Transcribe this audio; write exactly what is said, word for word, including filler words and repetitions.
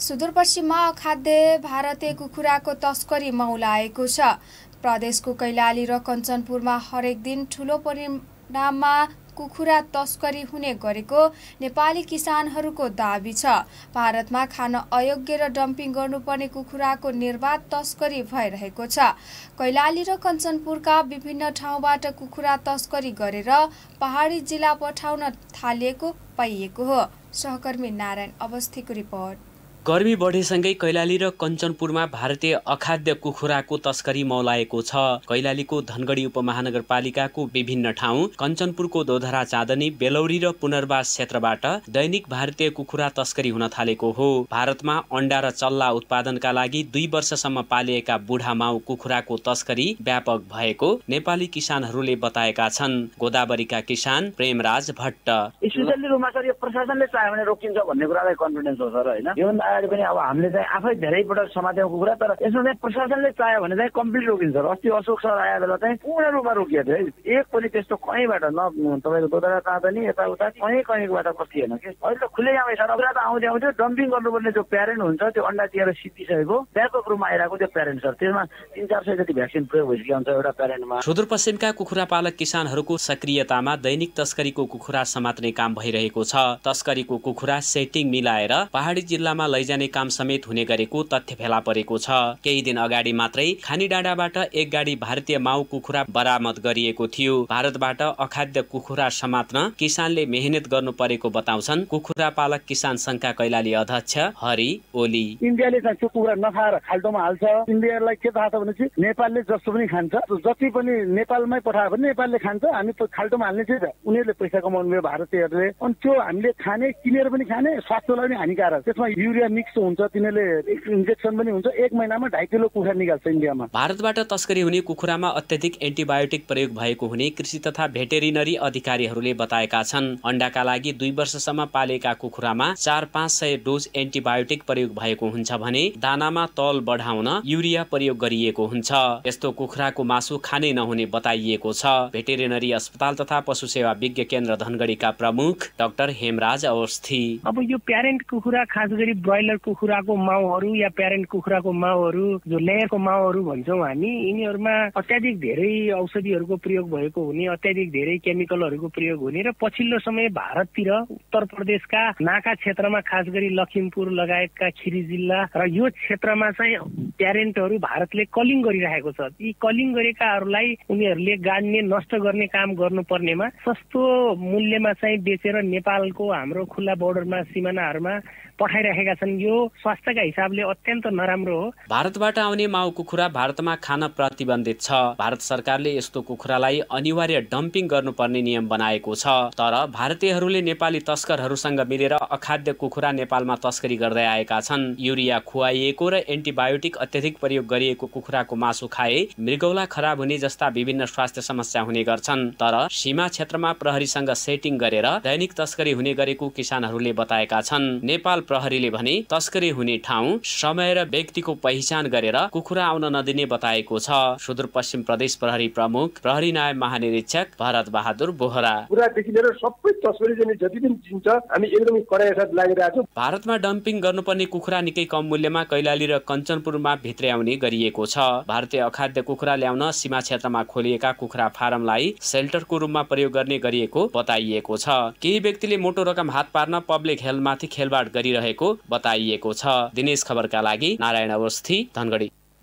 सुदूरपश्चिममा अखाद्य भारतीय कुखुराको तस्करी मौलाएको छ। प्रदेशको कैलाली र कञ्चनपुरमा हरेक दिन ठूलो परिमाणमा कुखुरा तस्करी हुने गरेको नेपाली किसानहरूको दाबी छ। भारतमा खान अयोग्य र डम्पिङ गर्नुपर्ने कुखुराको निर्बाध तस्करी भइरहेको छ। कैलाली र कञ्चनपुरका विभिन्न ठाउँबाट कुखुरा तस्करी गरेर पहाडी जिल्ला पठाउन थालिएको पाइएको हो। सहकर्मी नारायण अवस्थीको रिपोर्ट। गर्मी बढेसँगै कैलाली र कञ्चनपुरमा भारतीय अखाद्य कुखुराको तस्करी मौलाएको छ। कैलालीको धनगढी उपमहानगरपालिकाको विभिन्न ठाउँ, कञ्चनपुरको दोधरा चाँदनी, बेलौरी र पुनर्वास क्षेत्रबाट दैनिक भारतीय कुखुरा तस्करी हुन थालेको हो। भारतमा अण्डा र चल्ला उत्पादनका लागि दुई वर्षसम्म पालिएका बुढा माउ कुखुराको तस्करी व्यापक भएको नेपाली किसानहरूले बताएका छन्। गोदावरीका किसान प्रेमराज भट्ट प्रशासनले चाह्यो भने रोकिन्छ भन्ने कुरालाई कन्फिडेन्स हो सर, होइन अगाडि पनि अब हामीले चाहिँ आफै धेरै पटक समात्यौं कुखुरा, तर यसमा चाहिँ प्रशासनले चाह्यो भने चाहिँ कम्प्लिट रोकिन्छ। अस्ति अशोक सर आए बेला चाहिँ पूर्ण रूपमा रोकिएको थियो है। एक पनि त्यस्तो कहीँबाट न तपाईँको दोधरा चाँदनी यताउता कहीँ कहीँबाट पसिएन कि। अहिले त खुलै आउँछ कुखुरा त आउँदै आउँथ्यो। डम्पिङ गर्नुपर्ने जो प्यारेन्ट हुन्छ त्यो अन्डा दिएर सिद्धिसकेको व्यापक रूपमा आइरहेको त्यो प्यारेन्ट सर, त्यसमा तीन चार सय जति भ्याक्सिन प्रयोग भइसकेको हुन्छ एउटा प्यारेन्टमा। सुदूरपश्चिमका कुखुरा पालक किसानहरूको सक्रियतामा दैनिक तस्करीको कुखुरा समात्ने काम भइरहेको छ। तस्करीको कुखुरा सेटिङ मिलाएर पहाडी जिल्लामा लैजाने काम समेत हुने गरेको तथ्य फेला परेको छ। केही दिन अगाडि मात्रै खानीडाँडाबाट एक गाडी भारतीय माउ कुखुरा बरामद गरिएको थियो। भारतबाट अखाद्य कुखुरा समात्न किसानले मेहनत गर्नु परेको बताउँछन् कुखुरा पालक किसान संघका कैलाली अध्यक्ष हरि ओली। इन्डियाले चाहिँ त्यो कुखुरा नखाएर खाल्टोमा हाल्छ। इन्डियालाई के थाहा छ भनेपछि नेपालले जस्तो पनि खान्छ, जति पनि नेपालमै पठायो भने नेपालले खान्छ। हामी खाल्टोमा हाल्ने चाहिँ उनीहरूले पैसा कमाउनु भयो भारतीयहरूले। अनि त्यो हामीले खाने किनेर पनि खाने, स्वास्थ्यलाई पनि हानिकारक। त्यसमा युरिया मिक्स हुन्छ, तिनीहरूले इन्जेक्सन पनि हुन्छ। एक महिनामा ढाई किलो कुखुरा निकाल्छ इन्डियामा। भारतबाट तस्करी हुने कुखुरामा अत्यधिक एन्टिबायोटिक प्रयोग भएको हुने कृषि तथा भेटेरिनरी अधिकारीहरूले बताएका छन्। अण्डाका लागि दुई वर्षसम्म पालेका कुखुरामा चार पाँच सय डोज एन्टिबायोटिक प्रयोग भएको हुन्छ भने दानामा तौल बढाउन युरिया प्रयोग गरिएको हुन्छ। यस्तो कुखुराको मासु खानै नहुने बताइएको छ। भेटेरिनरी अस्पताल तथा पशु सेवा विज्ञ केन्द्र धनगढीका प्रमुख डाक्टर हेमराज अवस्थी। अब यो प्यारेन्ट कुखुरा खास गरी ब्रोइलर कुखुराको माउहरू या प्यारेन्ट कुखुराको माउहरू जो लेयरको माउहरू भन्छौँ हामी, यिनीहरूमा अत्याधिक धेरै औषधिहरूको प्रयोग भएको हुने, अत्याधिक धेरै केमिकलहरूको प्रयोग हुने र पछिल्लो समय भारततिर उत्तर प्रदेशका नाका क्षेत्रमा खास गरी लखिमपुर लगायतका खिरी जिल्ला र यो क्षेत्रमा चाहिँ प्यारेन्टहरू भारतले कलिङ गरिरहेको छ। यी कलिङ गरेकाहरूलाई उनीहरूले गाड्ने नष्ट गर्ने काम गर्नुपर्नेमा सस्तो मूल्यमा चाहिँ बेचेर नेपालको हाम्रो खुल्ला बोर्डरमा सिमानाहरूमा पठाइरहेका छन्। यो स्वास्थ्यका हिसाबले अत्यन्त नराम्रो हो। भारतबाट आउने माउ कुखुरा भारतमा खान प्रतिबन्धित छ। भारत सरकारले यस्तो कुखुरालाई अनिवार्य डम्पिङ गर्नुपर्ने नियम बनाएको छ। तर भारतीयहरूले नेपाली तस्करहरूसँग मिलेर अखाद्य कुखुरा नेपालमा तस्करी गर्दै आएका छन्। युरिया खुवाइएको र एन्टिबायोटिक अत्यधिक प्रयोग गरिएको कुखुराको मासु खाए मृगौला खराब हुने जस्ता विभिन्न स्वास्थ्य समस्या हुने गर्छन्। तर सीमा क्षेत्रमा प्रहरीसँग सेटिङ गरेर दैनिक तस्करी हुने गरेको किसानहरूले बताएका छन्। नेपाल प्रहरीले भने तस्करी हुने ठाउँ, समय र व्यक्तिको पहिचान गरेर कुखुरा आउन नदिने बताएको छ। सुदूरपश्चिम प्रदेश प्रहरी प्रमुख प्रहरी नायब महानिरीक्षक भरत बहादुर बोहरा। कुरादेखि लिएर सबै तस्करी चाहिँ जति पनि चिन्छ हामी एकदमै कडाइ साथ लागिरहेका छौँ। भारतमा डम्पिङ गर्नुपर्ने कुखुरा निकै कम मूल्यमा कैलाली र कञ्चनपुरमा भित्र्याउने गरिएको छ। भारतीय अखाद्य कुखुरा ल्याउन सीमा क्षेत्रमा खोलिएका कुखुरा फारमलाई सेल्टरको रूपमा प्रयोग गर्ने गरिएको बताइएको छ। केही व्यक्तिले मोटो रकम हात पार्न पब्लिक हेल्थमाथि खेलवाड गरिरहेको बताइएको छ। दिनेश खबरका लागि नारायण अवस्थी, धनगढी।